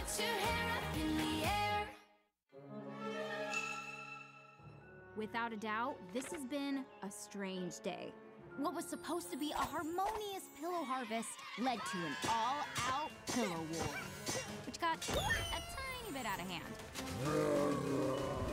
Put your hair up in the air. Without a doubt, this has been a strange day. What was supposed to be a harmonious pillow harvest led to an all-out pillow war, which got a tiny bit out of hand.